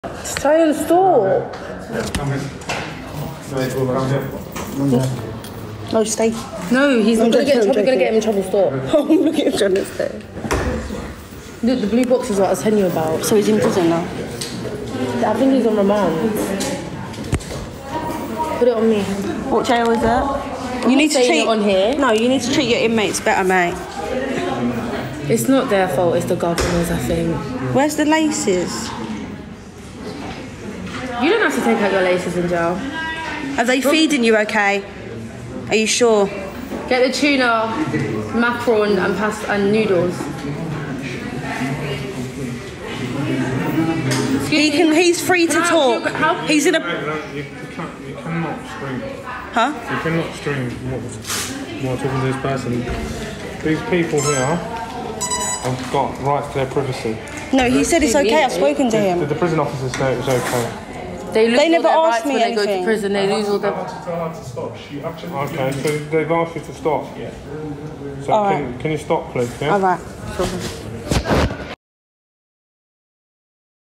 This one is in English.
Stay in store. No, stay. No, he's not going to get in trouble. We're going to get him in trouble. Stop. Oh, I'm looking at John instead. Look, the blue box is what I was telling you about. So he's in prison now? I think he's on remand. Put it on me. What jail is that? You need to treat it on here. No, you need to treat your inmates better, mate. It's not their fault. It's the governor's, I think. Where's the laces? You don't have to take out your laces in jail. Are they feeding you okay? Are you sure? Get the tuna, mackerel and pasta and noodles. He's free to talk. He's in a... You cannot stream. Huh? You cannot stream while talking to this person. These people here have got rights to their privacy. No, he said it's okay. I've spoken to him. The prison officers say it was okay. They never asked me when anything. they go to prison. They lose all their... Okay, so they've asked you to stop. So All right. can you stop, please? Yeah? All right.